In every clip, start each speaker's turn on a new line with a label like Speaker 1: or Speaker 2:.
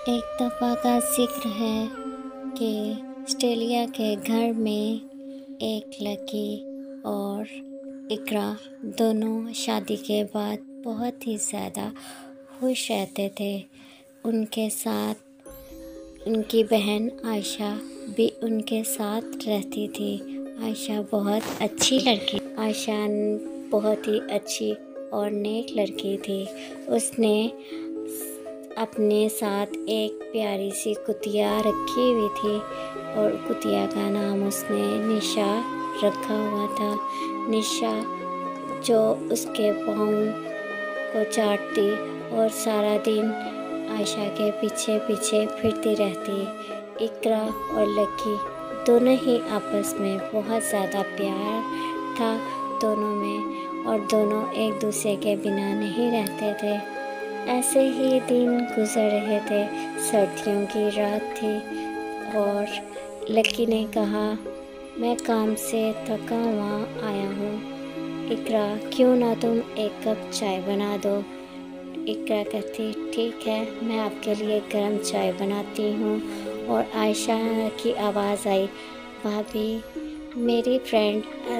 Speaker 1: एक दफ़ा का ज़िक्र है कि ऑस्ट्रेलिया के घर में एक लकी और इकरा दोनों शादी के बाद बहुत ही ज़्यादा खुश रहते थे। उनके साथ उनकी बहन आयशा भी उनके साथ रहती थी। आयशा बहुत अच्छी लड़की, आयशा बहुत ही अच्छी और नेक लड़की थी। उसने अपने साथ एक प्यारी सी कुतिया रखी हुई थी और कुतिया का नाम उसने निशा रखा हुआ था। निशा जो उसके पाँव को चाटती और सारा दिन आयशा के पीछे पीछे फिरती रहती। इकरा और लकी दोनों ही आपस में बहुत ज़्यादा प्यार था दोनों में, और दोनों एक दूसरे के बिना नहीं रहते थे। ऐसे ही दिन गुजर रहे थे। सर्दियों की रात थी और लकी ने कहा, मैं काम से थका हुआ आया हूँ, इकरा क्यों ना तुम एक कप चाय बना दो। इकरा कहती, ठीक है, मैं आपके लिए गर्म चाय बनाती हूँ। और आयशा की आवाज़ आई, भाभी मेरी फ्रेंड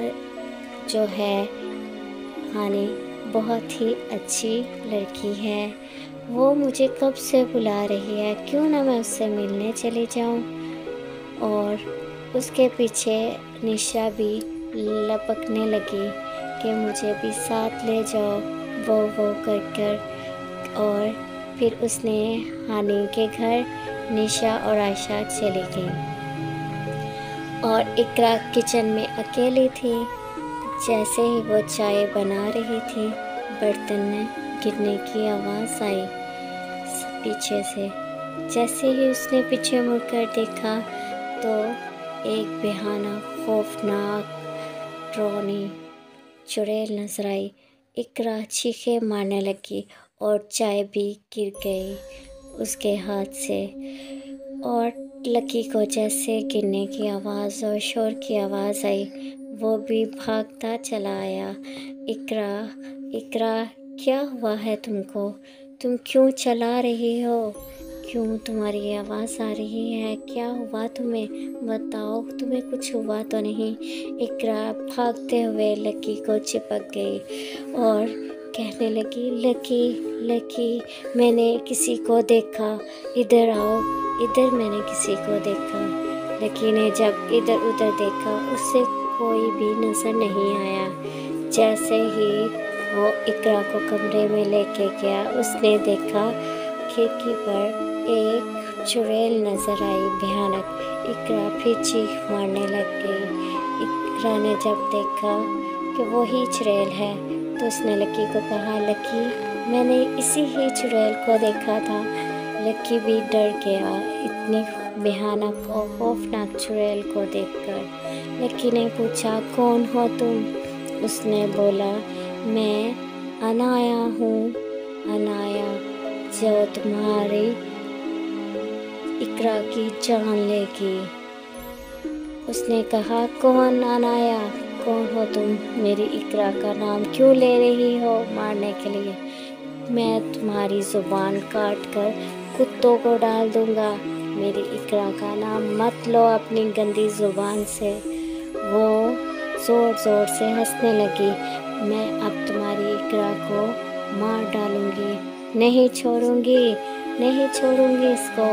Speaker 1: जो है हानी बहुत ही अच्छी लड़की है, वो मुझे कब से बुला रही है, क्यों ना मैं उससे मिलने चली जाऊं। और उसके पीछे निशा भी लपकने लगी कि मुझे भी साथ ले जाओ, वो कर। और फिर उसने हानी के घर निशा और आयशा चली गई और इकरा किचन में अकेली थी। जैसे ही वो चाय बना रही थी, बर्तन में गिरने की आवाज़ आई पीछे से। जैसे ही उसने पीछे मुड़कर देखा तो एक बेहाना खौफनाक डरावनी चुड़ैल नजर आई। इकरा चीखें मारने लगी और चाय भी गिर गई उसके हाथ से। और लकी को जैसे गिरने की आवाज़ और शोर की आवाज़ आई, वो भी भागता चला आया। इकरा क्या हुआ है तुमको, तुम क्यों चला रही हो, क्यों तुम्हारी आवाज़ आ रही है, क्या हुआ तुम्हें, बताओ तुम्हें कुछ हुआ तो नहीं। इकरा भागते हुए लकी को चिपक गई और कहने लगी, लकी मैंने किसी को देखा, इधर आओ, इधर मैंने किसी को देखा। लकी ने जब इधर उधर देखा, उससे कोई भी नजर नहीं आया। जैसे ही वो इकरा को कमरे में लेके गया, उसने देखा खिड़की पर एक चुड़ैल नजर आई भयानक। इकरा फिर चीख मारने लग गई। इकरा ने जब देखा कि वो ही चुड़ैल है तो उसने लकी को कहा, लकी मैंने इसी ही चुड़ैल को देखा था। लकी भी डर गया इतनी भयानक और खौफनाक चुड़ैल को देखकर। लकी ने पूछा, कौन हो तुम? उसने बोला, मैं अनाया हूँ, अनाया जो तुम्हारी इकरा की जान लेगी। उसने कहा, कौन अनाया, कौन हो तुम? मेरी इकरा का नाम क्यों ले रही हो मारने के लिए? मैं तुम्हारी ज़ुबान काट कर कुत्तों को डाल दूंगा। मेरी इकरा का नाम मत लो अपनी गंदी ज़ुबान से। वो ज़ोर ज़ोर से हंसने लगी। मैं अब तुम्हारी इकरा को मार डालूंगी, नहीं छोड़ूंगी इसको।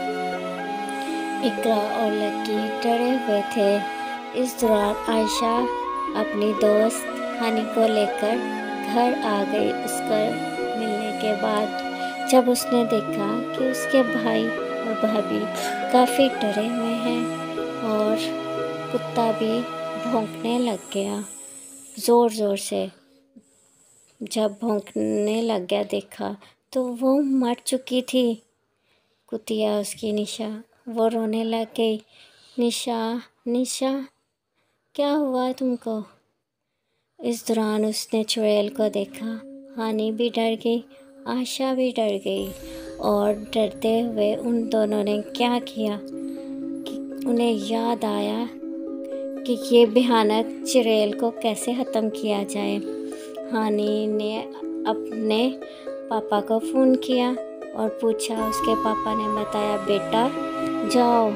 Speaker 1: इकरा और लकी डरे हुए थे। इस दौरान आयशा अपनी दोस्त हानी को लेकर घर आ गई। उसको मिलने के बाद जब उसने देखा कि उसके भाई और भाभी काफ़ी डरे हुए हैं और कुत्ता भी भौंकने लग गया ज़ोर ज़ोर से। जब भौंकने लग गया देखा तो वो मर चुकी थी कुतिया उसकी निशा। वो रोने लग गई, निशा क्या हुआ तुमको? इस दौरान उसने चुड़ैल को देखा। हानी भी डर गई, आशा भी डर गई और डरते हुए उन दोनों ने क्या किया कि उन्हें याद आया कि ये भयानक चुड़ैल को कैसे ख़त्म किया जाए। हानी ने अपने पापा को फ़ोन किया और पूछा। उसके पापा ने बताया, बेटा जाओ,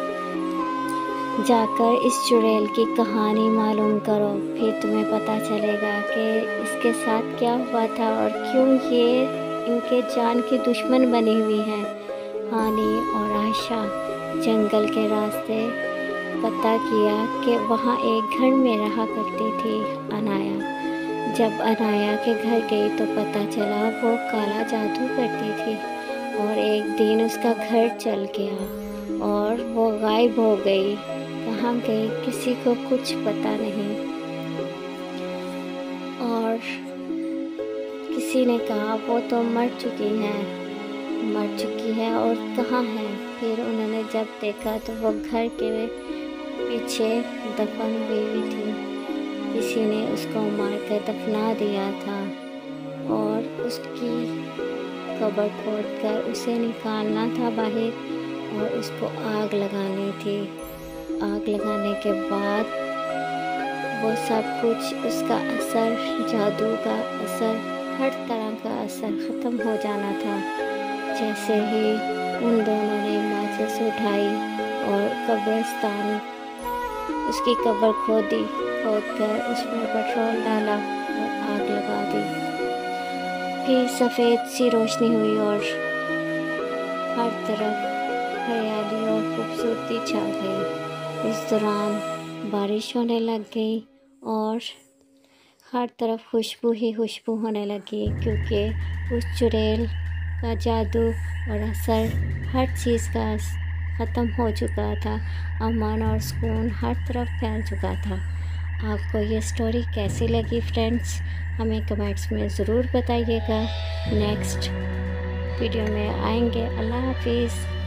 Speaker 1: जाकर इस चुड़ैल की कहानी मालूम करो, फिर तुम्हें पता चलेगा कि इसके साथ क्या हुआ था और क्यों ये इनके जान की दुश्मन बनी हुई हैं। हानि और आशा जंगल के रास्ते पता किया कि वहाँ एक घर में रहा करती थी अनाया। जब अनाया के घर गई तो पता चला वो काला जादू करती थी और एक दिन उसका घर चल गया और वो गायब हो गई। कहाँ गई किसी को कुछ पता नहीं। और किसी ने कहा वो तो मर चुकी है और कहाँ है। फिर उन्होंने जब देखा तो वो घर के पीछे दफन हुई थी। किसी ने उसको मारकर दफना दिया था और उसकी कब्र खोदकर उसे निकालना था बाहर और उसको आग लगानी थी। आग लगाने के बाद वो सब कुछ, उसका असर, जादू का असर, हर तरह का असर ख़त्म हो जाना था। जैसे ही उन दोनों ने माचिस उठाई और कब्रिस्तान, उसकी कब्र खोदकर उसमें पेट्रोल डाला और आग लगा दी। फिर सफ़ेद सी रोशनी हुई और हर तरफ हरियाली और खूबसूरती छा गई। इस दौरान बारिश होने लग गई और हर तरफ खुशबू ही खुशबू होने लगी, क्योंकि उस चुड़ैल का जादू और असर, हर चीज़ का ख़त्म हो चुका था। अमन और सुकून हर तरफ फैल चुका था। आपको ये स्टोरी कैसी लगी फ्रेंड्स, हमें कमेंट्स में ज़रूर बताइएगा। नेक्स्ट वीडियो में आएंगे। अल्लाह हाफिज़।